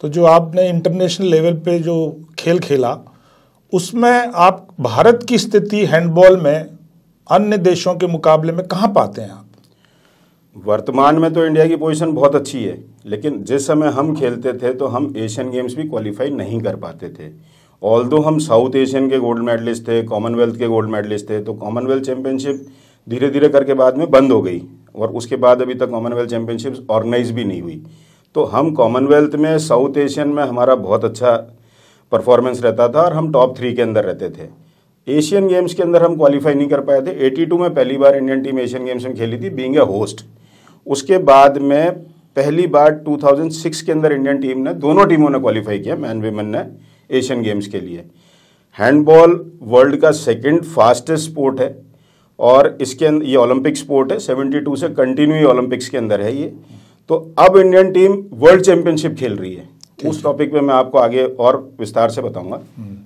तो जो आपने इंटरनेशनल लेवल पे जो खेल खेला, उसमें आप भारत की स्थिति हैंडबॉल में अन्य देशों के मुकाबले में कहाँ पाते हैं आप? वर्तमान में तो इंडिया की पोजीशन बहुत अच्छी है, लेकिन जिस समय हम खेलते थे तो हम एशियन गेम्स भी क्वालिफाई नहीं कर पाते थे। ऑल्दो हम साउथ एशियन के गोल्ड मेडलिस्ट थे, कॉमनवेल्थ के गोल्ड मेडलिस्ट थे, तो कॉमनवेल्थ चैंपियनशिप धीरे धीरे करके बाद में बंद हो गई और उसके बाद अभी तक कॉमनवेल्थ चैंपियनशिप ऑर्गेनाइज भी नहीं हुई। तो हम कॉमनवेल्थ में, साउथ एशियन में हमारा बहुत अच्छा परफॉर्मेंस रहता था और हम टॉप 3 के अंदर रहते थे। एशियन गेम्स के अंदर हम क्वालिफाई नहीं कर पाए थे। 82 में पहली बार इंडियन टीम एशियन गेम्स में खेली थी, बीइंग ए होस्ट। उसके बाद में पहली बार 2006 के अंदर इंडियन टीम ने, दोनों टीमों ने क्वालिफाई किया, मैन विमेन ने, एशियन गेम्स के लिए। हैंडबॉल वर्ल्ड का सेकंड फास्टेस्ट स्पोर्ट है और इसके अंदर ये ओलंपिक स्पोर्ट है, 72 से कंटिन्यू ओलंपिक्स के अंदर है ये। तो अब इंडियन टीम वर्ल्ड चैंपियनशिप खेल रही है। उस टॉपिक पे मैं आपको आगे और विस्तार से बताऊंगा।